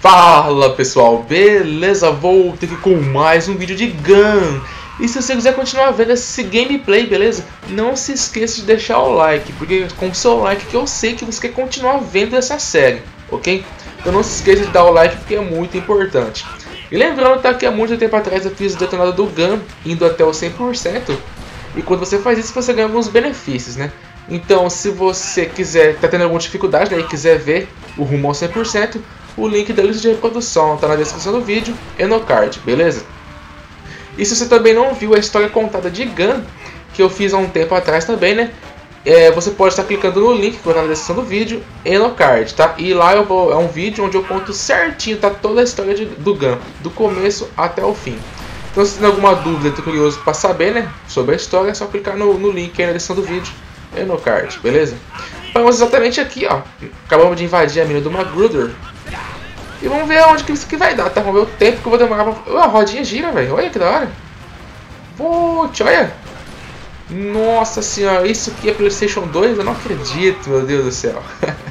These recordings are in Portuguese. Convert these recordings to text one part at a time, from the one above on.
Fala pessoal, beleza? Volto aqui com mais um vídeo de Gun. E se você quiser continuar vendo esse gameplay, beleza? Não se esqueça de deixar o like, porque com o seu like que eu sei que você quer continuar vendo essa série, ok? Então não se esqueça de dar o like porque é muito importante. E lembrando tá, que há muito tempo atrás eu fiz o detonado do Gun, indo até o 100%. E quando você faz isso, você ganha alguns benefícios, né? Então, se você quiser, tá tendo alguma dificuldade, né, e quiser ver o rumo ao 100%, o link da lista de reprodução tá na descrição do vídeo e no card, beleza? E se você também não viu a história contada de Gun, que eu fiz há um tempo atrás também, né? Você pode estar clicando no link que vai na descrição do vídeo e no card, tá? E lá é um vídeo onde eu conto certinho, tá, toda a história do Gun, do começo até o fim. Então, se tem alguma dúvida, tô curioso para saber, né, sobre a história, é só clicar no link aí na descrição do vídeo e no card, beleza? Vamos exatamente aqui, ó. Acabamos de invadir a mina do Magruder. E vamos ver onde que isso aqui vai dar, tá? Vamos ver o tempo que eu vou demorar pra... A rodinha gira, velho. Olha que da hora. Putz, olha. Nossa senhora, isso aqui é PlayStation 2? Eu não acredito, meu Deus do céu.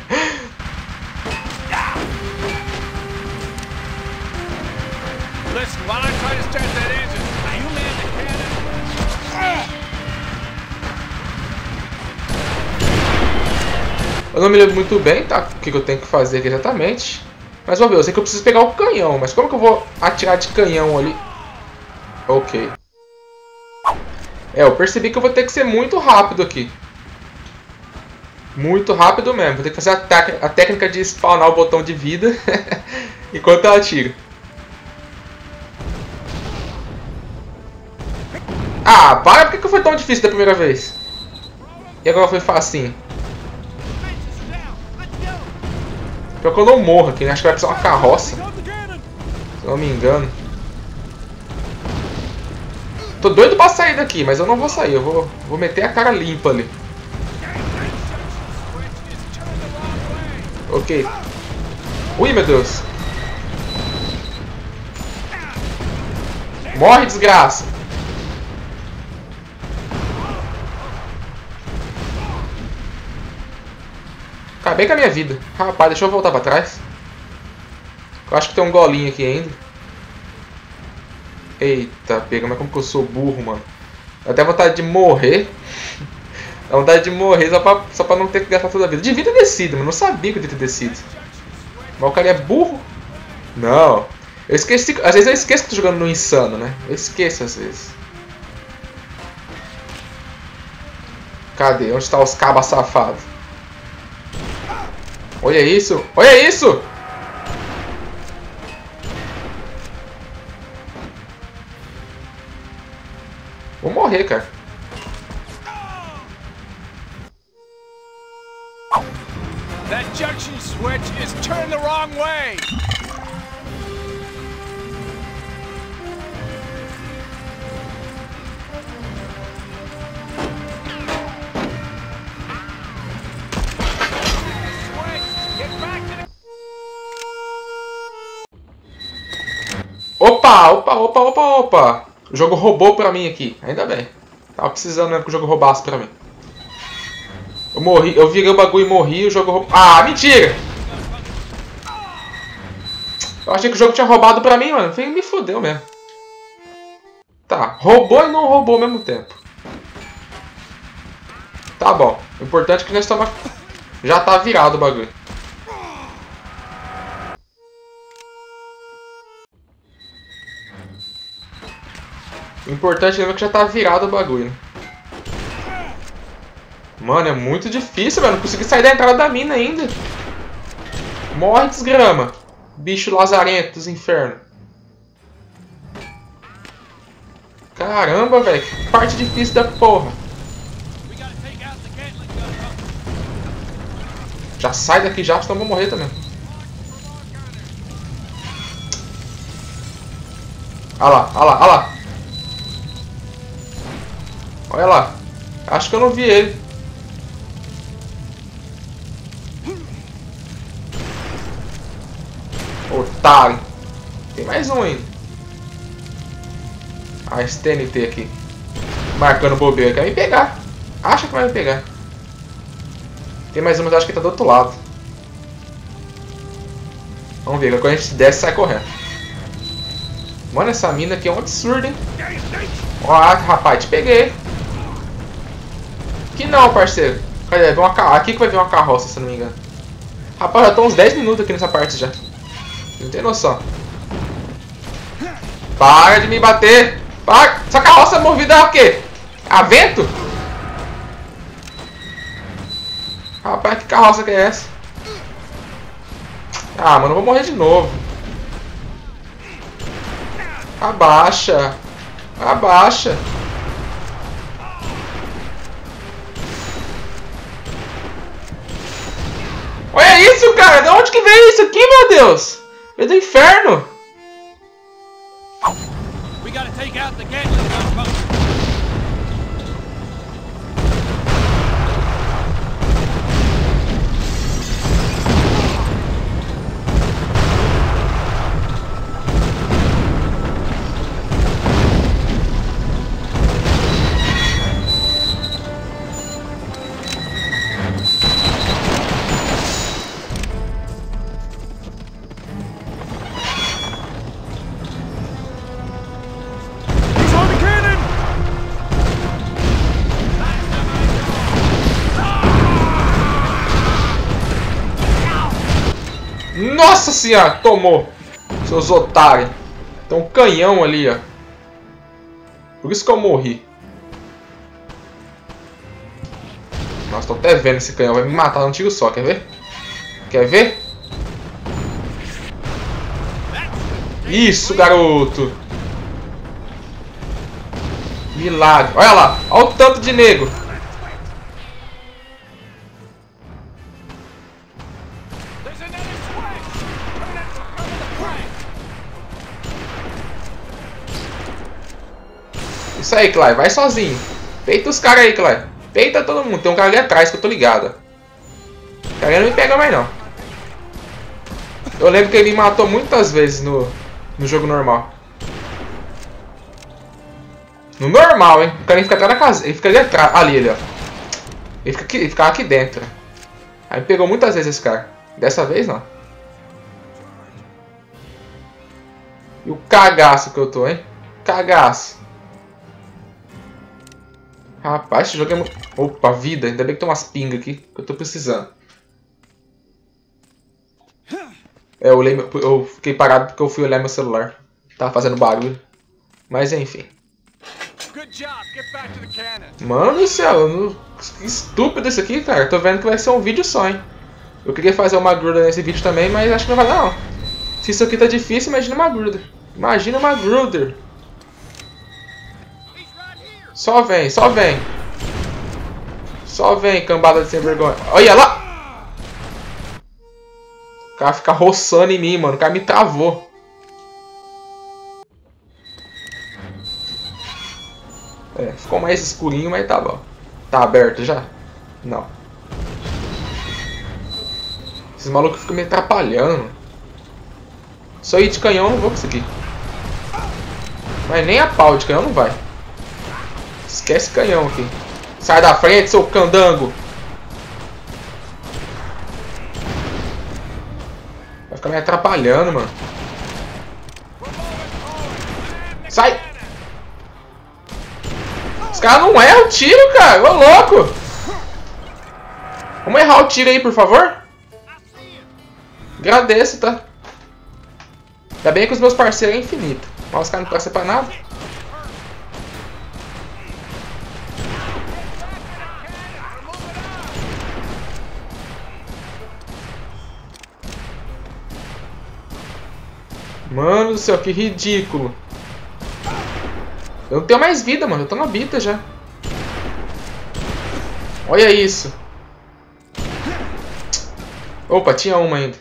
Eu não me lembro muito bem, tá? O que eu tenho que fazer aqui exatamente. Mas vamos ver, eu sei que eu preciso pegar o canhão. Mas como que eu vou atirar de canhão ali? Ok. Eu percebi que eu vou ter que ser muito rápido aqui. Muito rápido mesmo. Vou ter que fazer a técnica de spawnar o botão de vida enquanto eu atiro. Ah, para! Por que foi tão difícil da primeira vez? E agora foi facinho. Pior que eu não morro aqui, né? Acho que vai precisar uma carroça. Se eu não me engano. Tô doido pra sair daqui, mas eu não vou sair. Eu vou meter a cara limpa ali. Ok. Ui, meu Deus. Morre, desgraça. Acabei com a minha vida. Rapaz, deixa eu voltar pra trás. Eu acho que tem um golinho aqui ainda. Eita, pega, mas como que eu sou burro, mano. Dá até vontade de morrer. Dá vontade de morrer só pra não ter que gastar toda a vida. Devia ter descido, mas não sabia que eu devia ter descido. Mas o cara é burro? Não. Eu esqueci. Às vezes eu esqueço que eu tô jogando no insano, né? Eu esqueço às vezes. Cadê? Onde tá os cabas safados? Olha isso! Olha isso! Vou morrer, cara. That junction switch is turned the wrong way. Opa, opa, opa, opa, opa. O jogo roubou pra mim aqui. Ainda bem. Tava precisando mesmo que o jogo roubasse pra mim. Eu morri, eu virei o bagulho e morri, o jogo roubou. Ah, mentira! Eu achei que o jogo tinha roubado pra mim, mano. Me fodeu mesmo. Tá, roubou e não roubou ao mesmo tempo. Tá bom. O importante é que nós estamos... Já tá virado o bagulho. O importante é que já tá virado o bagulho. Mano, é muito difícil, velho. Não consegui sair da entrada da mina ainda. Morre, desgrama. Bicho lazarento dos infernos. Caramba, velho. Que parte difícil da porra. Já sai daqui já, senão eu vou morrer também. Olha lá, olha lá, olha lá. Olha lá. Acho que eu não vi ele. Otário. Tem mais um ainda. Ah, esse TNT aqui. Marcando bobeira. Quer me pegar. Acha que vai me pegar. Tem mais um, mas acho que tá do outro lado. Vamos ver, quando a gente desce, sai correndo. Mano, essa mina aqui é um absurdo, hein? Ó, rapaz, te peguei. Que não, parceiro. Cadê? Aqui que vai vir uma carroça, se não me engano. Rapaz, já tô uns 10 minutos aqui nessa parte já. Não tem noção. Para de me bater. Para. Essa carroça movida é o quê? A vento? Rapaz, que carroça que é essa? Ah, mano, eu vou morrer de novo. Abaixa. Abaixa. Olha isso, cara. De onde que veio isso aqui, meu Deus? Veio do inferno. We gotta take out the Gatling gun post. Nossa senhora, tomou. Seus otários. Tem um canhão ali, ó. Por isso que eu morri. Nossa, tô até vendo esse canhão. Vai me matar num tiro só, quer ver? Quer ver? Isso, garoto. Milagre. Olha lá. Olha o tanto de nego. Isso aí, Clay. Vai sozinho. Peita os caras aí, Clay. Peita todo mundo. Tem um cara ali atrás que eu tô ligado. O cara não me pega mais, não. Eu lembro que ele me matou muitas vezes no jogo normal. No normal, hein? O cara fica atrás da casa. Ele fica ali atrás. Ali, ó. Ele ficava aqui dentro. Aí me pegou muitas vezes esse cara. Dessa vez, não. E o cagaço que eu tô, hein? Cagaço. Rapaz, esse jogo é muito... Opa, vida. Ainda bem que tem umas pingas aqui que eu tô precisando. É, eu fiquei parado porque eu fui olhar meu celular. Tava fazendo barulho. Mas enfim. Mano do céu, que estúpido isso aqui, cara. Tô vendo que vai ser um vídeo só, hein. Eu queria fazer uma gruda nesse vídeo também, mas acho que não vai dar, não. Se isso aqui tá difícil, imagina uma gruda. Imagina uma gruder. Só vem, só vem. Só vem, cambada de sem vergonha. Olha lá! O cara fica roçando em mim, mano. O cara me travou. É, ficou mais escurinho, mas tá bom. Tá aberto já? Não. Esses malucos ficam me atrapalhando. Só ir de canhão eu não vou conseguir. Mas nem a pau de canhão não vai. Esquece canhão aqui. Sai da frente, seu candango. Vai ficar me atrapalhando, mano. Sai! Os caras não erram o tiro, cara. Ô, louco! Vamos errar o tiro aí, por favor? Agradeço, tá? Ainda bem que os meus parceiros é infinito. Mas os caras não prestam pra nada. Mano do céu, que ridículo. Eu não tenho mais vida, mano. Eu tô na bita já. Olha isso. Opa, tinha uma ainda.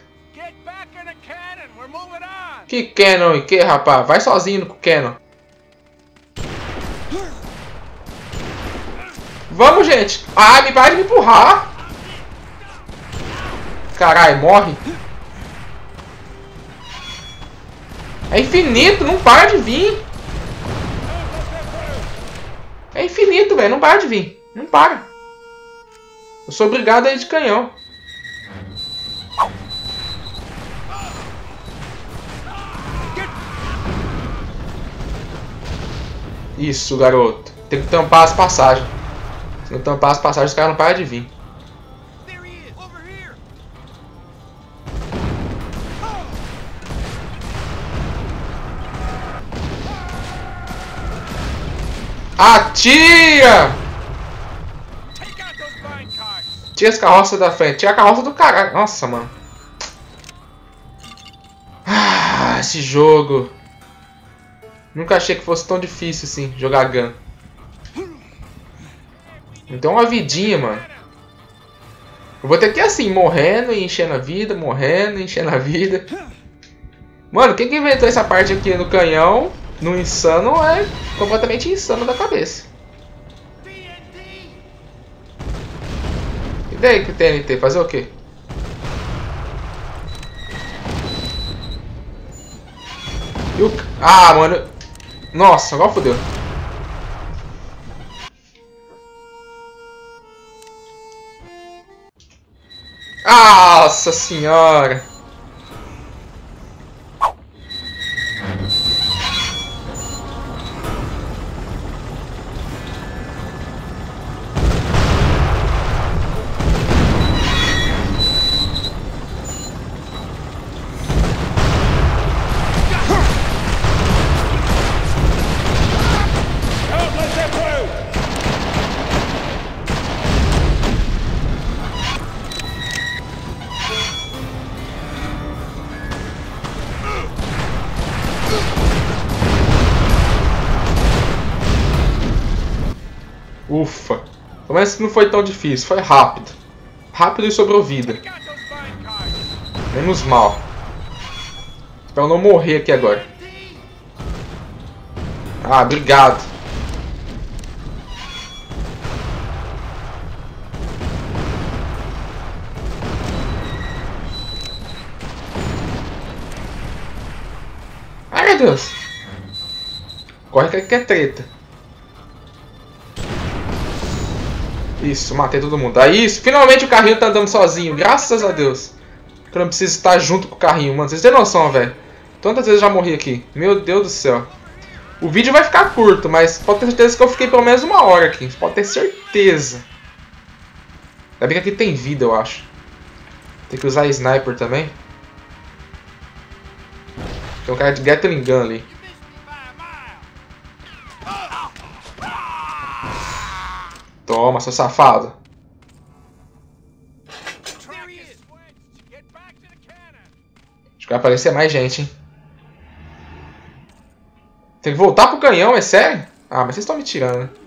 Que Cannon e que, rapaz? Vai sozinho com o Cannon. Vamos, gente. Ah, me para de me empurrar. Caralho, morre. É infinito, não para de vir. É infinito, velho, não para de vir. Não para. Eu sou obrigado a ir de canhão. Isso, garoto. Tem que tampar as passagens. Se não tampar as passagens, os caras não param de vir. Atira! Tira as carroças da frente. Tira a carroça do caralho. Nossa, mano. Ah, esse jogo. Nunca achei que fosse tão difícil assim, jogar gun. Então uma vidinha, mano. Eu vou ter que ir assim, morrendo e enchendo a vida, morrendo e enchendo a vida. Mano, quem que inventou essa parte aqui no canhão, no insano, é completamente insano da cabeça. E daí que TNT? Fazer o quê? E o... Ah, mano. Nossa, agora fodeu. Nossa senhora. Ufa. Pelo menos não foi tão difícil, foi rápido. Rápido e sobrou vida. Menos mal. Pra eu não morrer aqui agora. Ah, obrigado. Ai, meu Deus. Corre que é treta. Isso, matei todo mundo. Aí, isso. Finalmente o carrinho tá andando sozinho. Graças a Deus. Que eu não preciso estar junto com o carrinho, mano. Vocês têm noção, velho. Tantas vezes eu já morri aqui. Meu Deus do céu. O vídeo vai ficar curto, mas pode ter certeza que eu fiquei pelo menos 1 hora aqui. Pode ter certeza. Ainda bem que aqui tem vida, eu acho. Tem que usar sniper também. Tem um cara de Gatling Gun ali. Toma, seu safado. Acho que vai aparecer mais gente, hein? Tem que voltar pro canhão, é sério? Ah, mas vocês estão me tirando, né?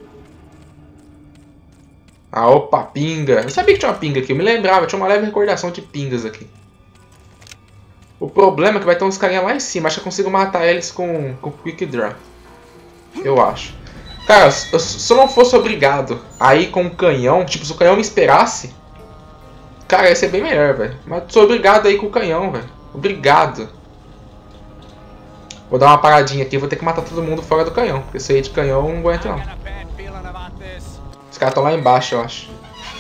Ah, opa, pinga. Eu sabia que tinha uma pinga aqui, eu me lembrava, tinha uma leve recordação de pingas aqui. O problema é que vai ter uns carinha lá em cima, acho que eu consigo matar eles com Quick Draw. Eu acho. Cara, se eu não fosse obrigado a ir com um canhão, tipo, se o canhão me esperasse, cara, ia ser bem melhor, velho. Mas sou obrigado a ir com o canhão, velho. Obrigado. Vou dar uma paradinha aqui, vou ter que matar todo mundo fora do canhão. Porque esse aí de canhão eu não aguento, não. Os caras estão lá embaixo, eu acho.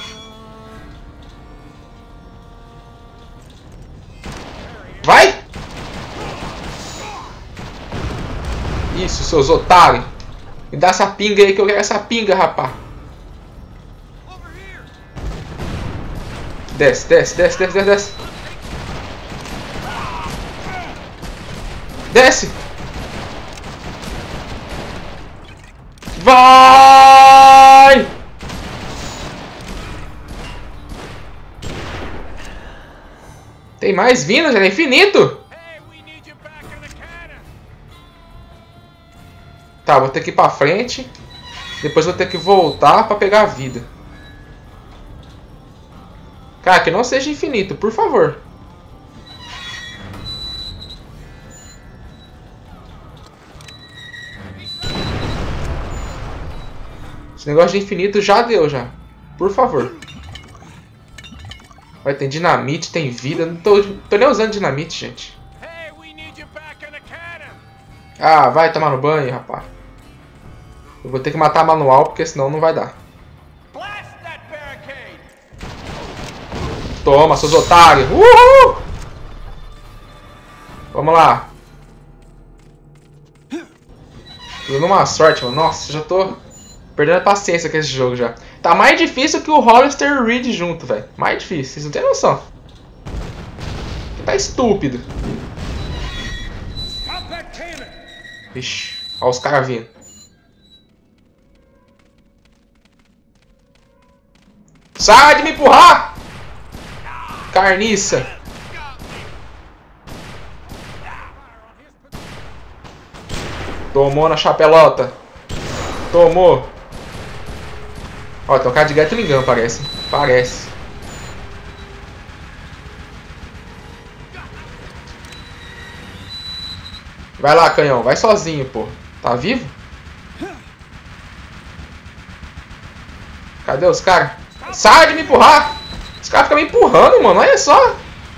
Vai! Isso, seus otários. Me dá essa pinga aí que eu quero essa pinga, rapá. Desce, desce, desce, desce, desce, desce. Desce! Vai! Tem mais vindo, já é infinito! Tá, vou ter que ir pra frente. Depois vou ter que voltar pra pegar a vida. Cara, que não seja infinito, por favor. Esse negócio de infinito já deu, já. Por favor. Vai, tem dinamite, tem vida. Não tô nem usando dinamite, gente. Ah, vai tomar no banho, rapaz. Eu vou ter que matar manual, porque senão não vai dar. Toma, seus otários. Uhul! Vamos lá. Tô dando uma sorte, mano. Nossa, já tô perdendo a paciência com esse jogo já. Tá mais difícil que o Hollister e o Reed junto, velho. Mais difícil, vocês não tem noção. Tá estúpido. Vixe, olha os caras vindo. Sai de me empurrar! Carniça! Tomou na chapelota. Tomou. Ó, tem um cara de Gatling Gun, parece. Parece. Vai lá, canhão. Vai sozinho, pô. Tá vivo? Cadê os caras? Sai de me empurrar! Os caras ficam me empurrando, mano. Olha só.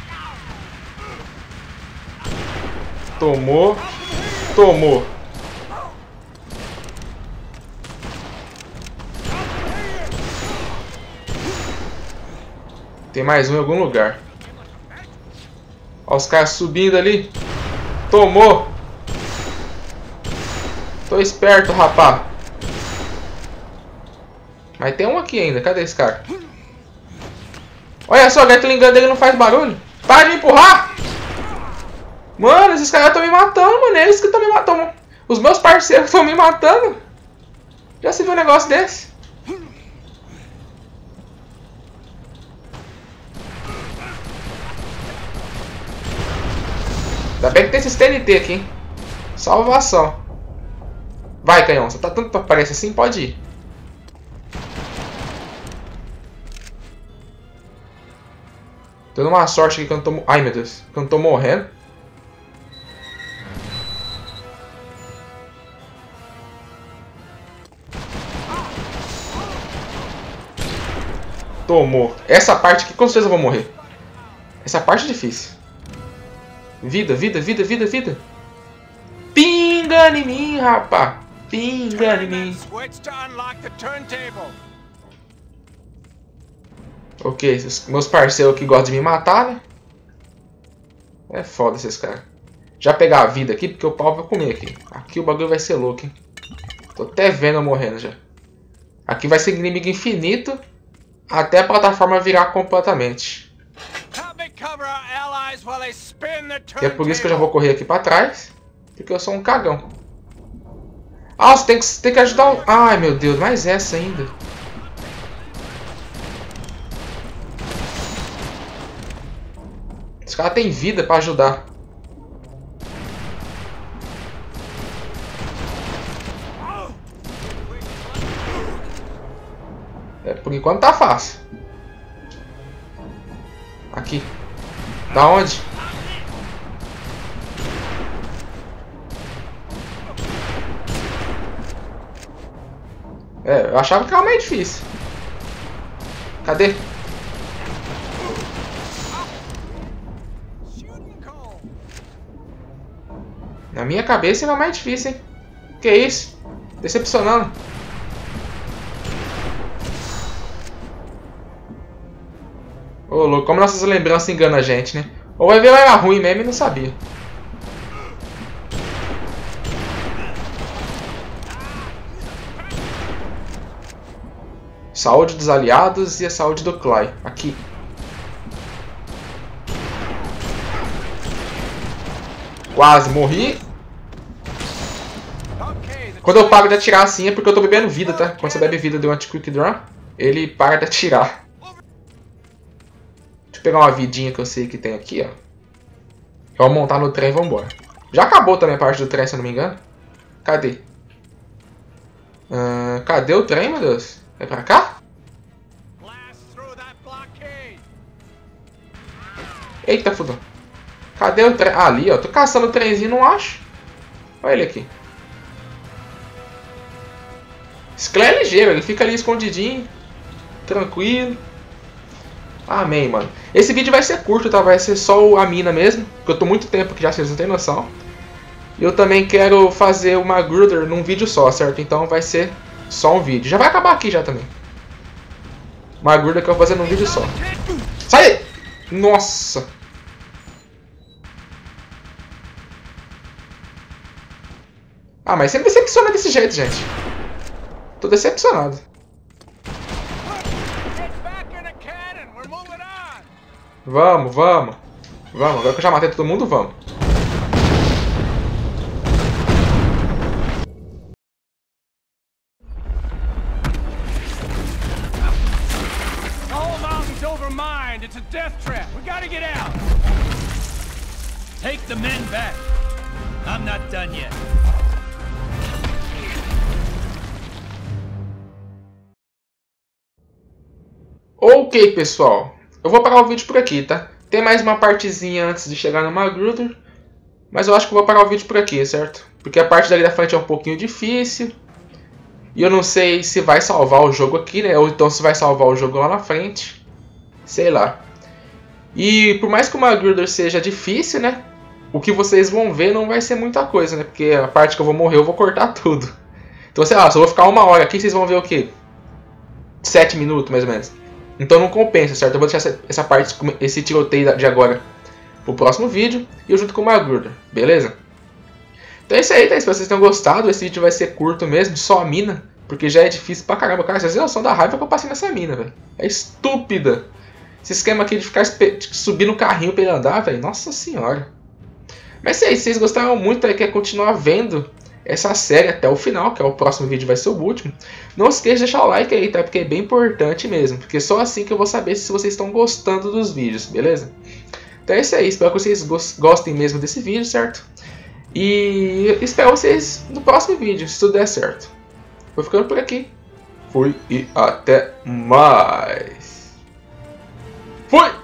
Tomou. Tomou. Tem mais um em algum lugar. Ó, os caras subindo ali. Tomou. Tô esperto, rapá. Mas tem um aqui ainda. Cadê esse cara? Olha só, o Gatling Gun dele não faz barulho. Para de me empurrar! Mano, esses caras estão me matando, mano. É eles que estão me matando. Os meus parceiros estão me matando. Já se viu um negócio desse? Ainda bem que tem esses TNT aqui, hein? Salvação. Vai, canhão. Você tá tanto pra aparecer assim? Pode ir. Tô dando uma sorte aqui que eu não tô... Ai, meu Deus. Que eu não tô morrendo. Tomou. Essa parte aqui com certeza eu vou morrer. Essa parte é difícil. Vida, vida, vida, vida, vida. Pinga em mim, rapá. Pinga em mim. Ok, meus parceiros aqui gostam de me matar, né? É foda esses caras. Já pegar a vida aqui, porque o pau vai comer aqui. Aqui o bagulho vai ser louco, hein? Tô até vendo eu morrendo já. Aqui vai ser inimigo infinito até a plataforma virar completamente. E é por isso que eu já vou correr aqui pra trás. Porque eu sou um cagão. Ah, você tem que ajudar o... Ai, meu Deus, mais essa ainda. Esse cara tem vida pra ajudar. É, por enquanto tá fácil. Aqui. Da onde? É, eu achava que era mais difícil. Cadê? Na minha cabeça era mais difícil, hein? Que isso? Decepcionando. Ô, louco, como nossas lembranças enganam a gente, né? Ou vai ver ela era ruim mesmo e não sabia. Saúde dos aliados e a saúde do Clay. Aqui. Quase morri. Quando eu paro de atirar assim é porque eu tô bebendo vida, tá? Quando você bebe vida durante o Quick Draw, ele para de atirar. Deixa eu pegar uma vidinha que eu sei que tem aqui, ó. Vamos montar no trem e vamos embora. Já acabou também a parte do trem, se eu não me engano. Cadê? Cadê o trem, meu Deus? É pra cá? Eita, fudão. Cadê o trem? Ah, ali, ó. Tô caçando o trenzinho e não acho. Olha ele aqui. Esse Clay é ligeiro. Ele fica ali escondidinho. Tranquilo. Amém, mano. Esse vídeo vai ser curto, tá? Vai ser só a mina mesmo. Porque eu tô muito tempo aqui já, vocês não tem noção. E eu também quero fazer uma Gruder num vídeo só, certo? Então vai ser só um vídeo. Já vai acabar aqui já também. Uma Gruder que eu vou fazer num vídeo só. Sai! Nossa! Ah, mas sempre decepciona desse jeito, gente. Tô decepcionado. Vamos, vamos. Vamos, agora que eu já matei todo mundo, vamos. It's a death trap. We gotta get out. Take the men back. I'm not done yet. Ok, pessoal. Eu vou parar o vídeo por aqui, tá? Tem mais uma partezinha antes de chegar no Magruder. Mas eu acho que eu vou parar o vídeo por aqui, certo? Porque a parte dali da frente é um pouquinho difícil. E eu não sei se vai salvar o jogo aqui, né? Ou então se vai salvar o jogo lá na frente. Sei lá. E por mais que o Magruder seja difícil, né? O que vocês vão ver não vai ser muita coisa, né? Porque a parte que eu vou morrer eu vou cortar tudo. Então, sei lá, se eu vou ficar 1 hora aqui, vocês vão ver o quê? 7 minutos, mais ou menos. Então não compensa, certo? Eu vou deixar essa parte, esse tiroteio de agora pro próximo vídeo. E eu junto com o Magruder, beleza? Então é isso aí, tá? Espero que vocês tenham gostado. Esse vídeo vai ser curto mesmo, só a mina. Porque já é difícil pra caramba. Cara, vocês têm noção da raiva que eu passei nessa mina, velho. É estúpida. Esse esquema aqui de ficar subir no carrinho pra ele andar, velho. Nossa senhora. Mas é isso aí, se vocês gostaram muito e quer continuar vendo essa série até o final, que é o próximo vídeo, vai ser o último, não esqueça de deixar o like aí, tá? Porque é bem importante mesmo. Porque só assim que eu vou saber se vocês estão gostando dos vídeos, beleza? Então é isso aí, espero que vocês gostem mesmo desse vídeo, certo? E espero vocês no próximo vídeo, se tudo der certo. Vou ficando por aqui. Fui e até mais. Fui!